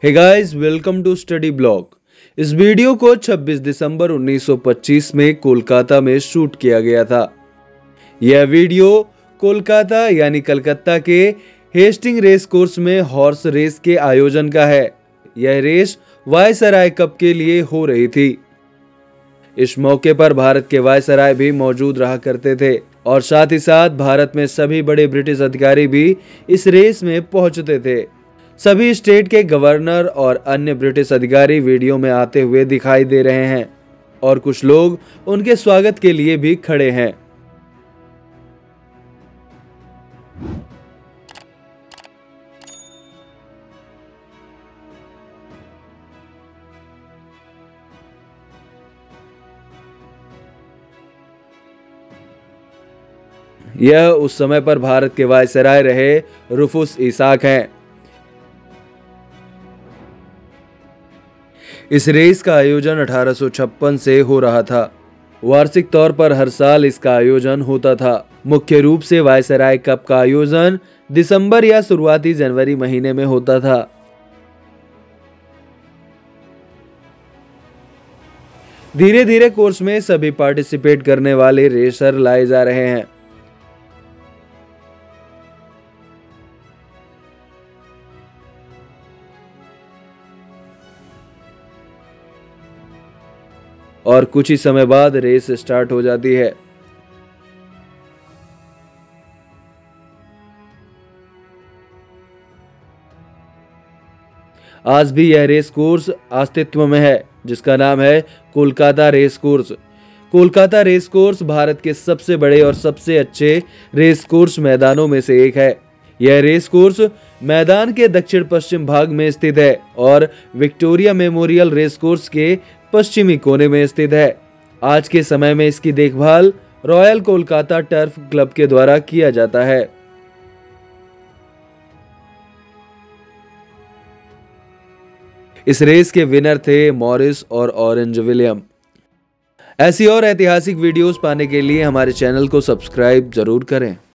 Hey guys, welcome to study blog. इस video को 26 दिसंबर 1925 में कोलकाता में शूट किया गया था। यह वीडियो कोलकाता यानी कलकत्ता के हेस्टिंग रेस कोर्स में हॉर्स रेस के आयोजन का है। यह रेस वायसराय कप के लिए हो रही थी। इस मौके पर भारत के वायसराय भी मौजूद रहा करते थे और साथ ही साथ भारत में सभी बड़े ब्रिटिश अधिकारी भी इस रेस में पहुंचते थे। सभी स्टेट के गवर्नर और अन्य ब्रिटिश अधिकारी वीडियो में आते हुए दिखाई दे रहे हैं और कुछ लोग उनके स्वागत के लिए भी खड़े हैं। यह उस समय पर भारत के वायसराय रहे रुफुस इसाक हैं। इस रेस का आयोजन 1856 से हो रहा था। वार्षिक तौर पर हर साल इसका आयोजन होता था। मुख्य रूप से वायसराय कप का आयोजन दिसंबर या शुरुआती जनवरी महीने में होता था। धीरे धीरे कोर्स में सभी पार्टिसिपेट करने वाले रेसर लाए जा रहे हैं। और कुछ ही समय बाद रेस स्टार्ट हो जाती है। आज भी यह रेस कोर्स अस्तित्व में है, जिसका नाम है Kolkata race course. Kolkata race course Bharat के सबसे बड़े और सबसे अच्छे रेस कोर्स मैदानों में से एक है। यह रेस कोर्स मैदान के दक्षिण पश्चिम भाग में स्थित है और विक्टोरिया मेमोरियल रेस कोर्स के पश्चिमी कोने में स्थित है। आज के समय में इसकी देखभाल रॉयल कोलकाता टर्फ क्लब के द्वारा किया जाता है। इस रेस के विनर थे मॉरिस और ऑरेंज विलियम। ऐसी और ऐतिहासिक वीडियोस पाने के लिए हमारे चैनल को सब्सक्राइब जरूर करें।